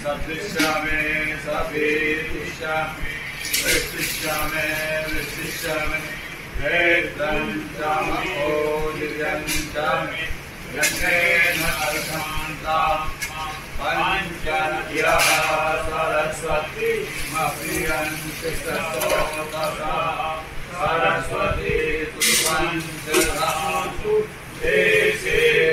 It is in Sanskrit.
सप्तिष्यामे सपीतिष्यामि वृष्टिष्यामे वृष्टिष्यामि वेदान्तामि ओदिगन्तामि यज्ञेन अर्धान्ता पञ्चनद्यः सरस्वती मप्रियन्ति सतोतसा सरस्वती तु पञ्चनद्यः